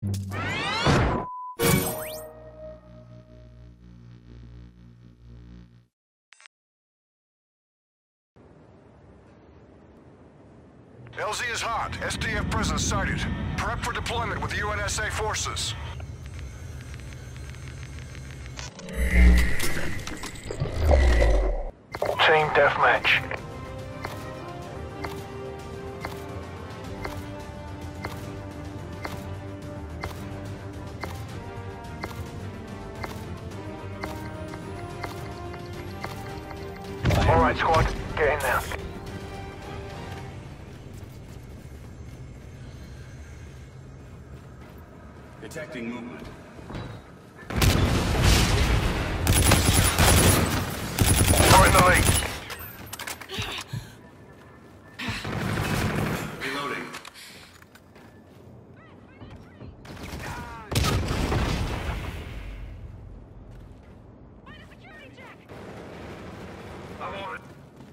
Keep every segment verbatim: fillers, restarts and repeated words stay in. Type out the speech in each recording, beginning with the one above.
L Z is hot. S D F presence sighted. Prep for deployment with U N S A forces. Team deathmatch. All right, squad. Get in there. Detecting movement. We're in the lead. Reloading. I'm on it.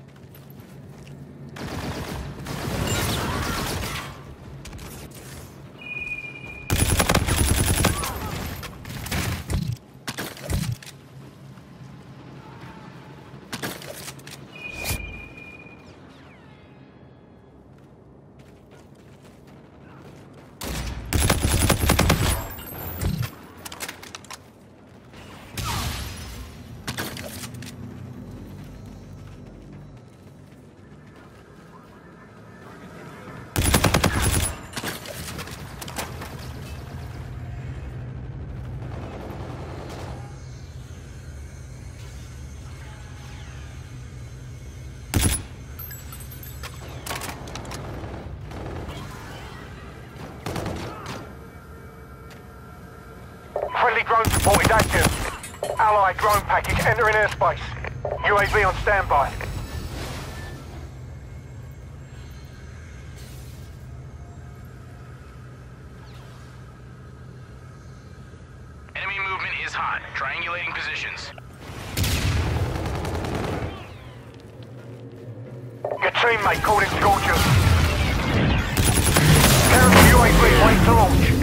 Friendly drone support is active. Allied drone package entering airspace. U A V on standby. Enemy movement is hot. Triangulating positions. Your teammate called in scorchers. Carry U A V waiting to launch.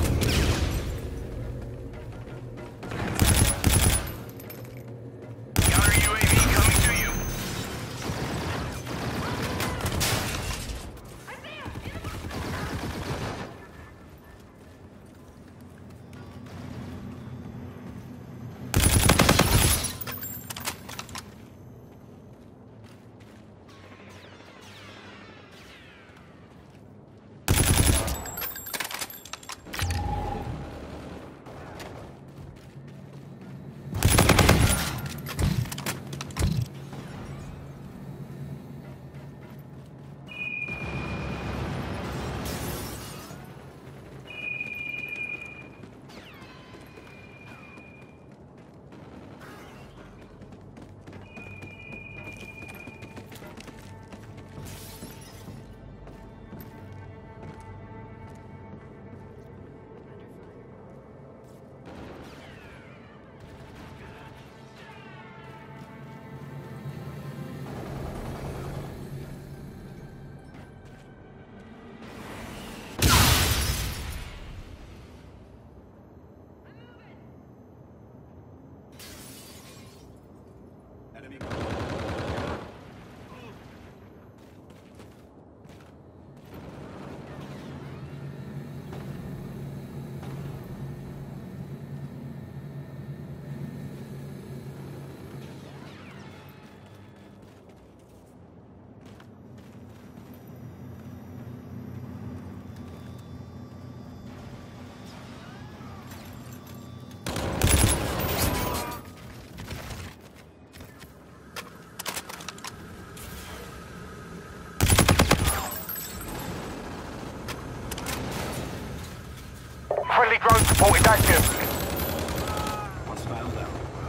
Enemy. Friendly drone support is active. Hostile down.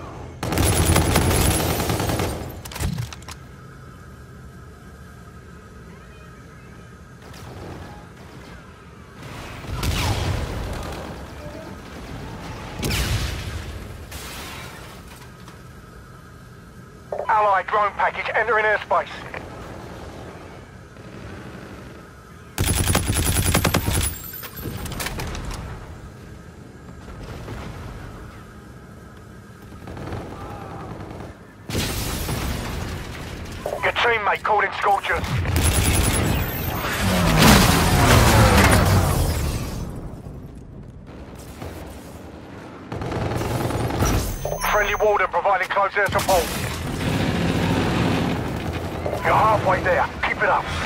Allied drone package entering airspace. Teammate called in scorchers. Friendly warden providing close air support. You're halfway there. Keep it up.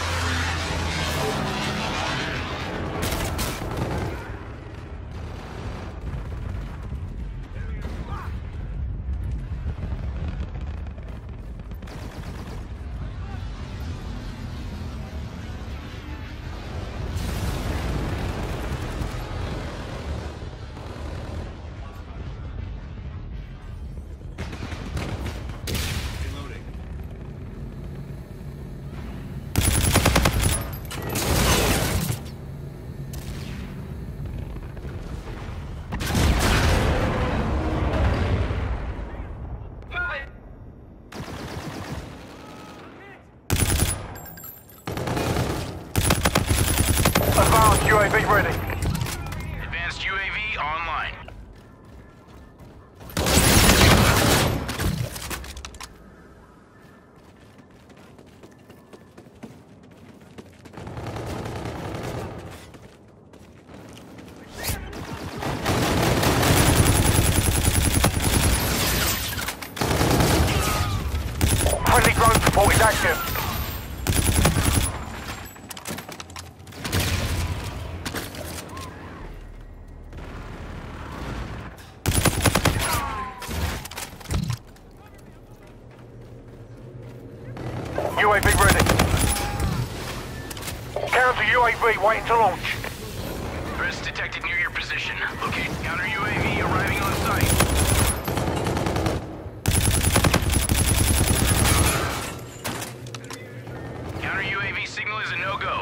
Advanced U A V ready. Advanced U A V online. Friendly drone support is active. U A V ready. Counter U A V waiting to launch. Threats detected near your position. Locate counter U A V arriving on site. Counter U A V signal is a no-go.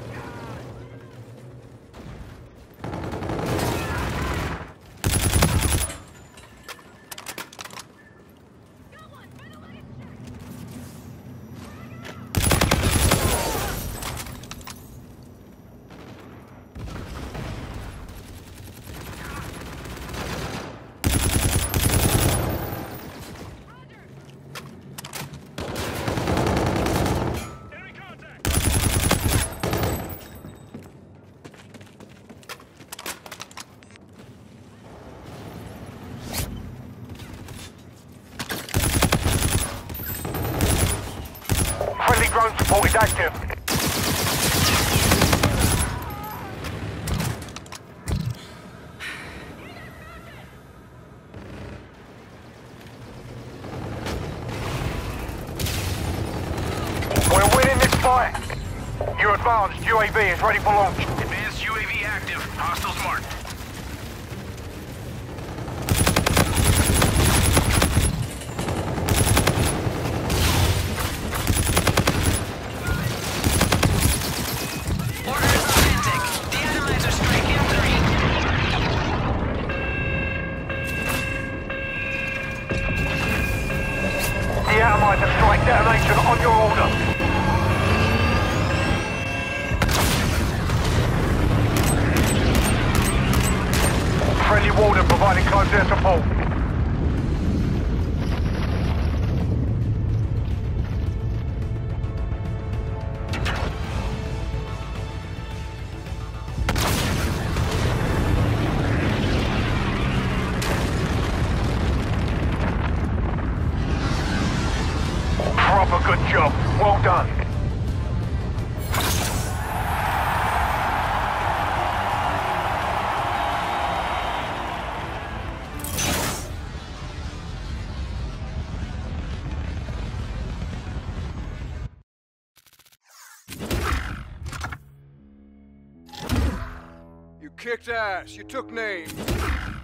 Friendly drone support is active. We're winning this fight. Your advanced U A V is ready for launch. Advanced U A V active. Hostiles marked. Order is authentic. De-atomizer Strike in three. De-atomizer Strike detonation on your order. Friendly warden providing close air support. Proper good job. Well done. You kicked ass. You took names.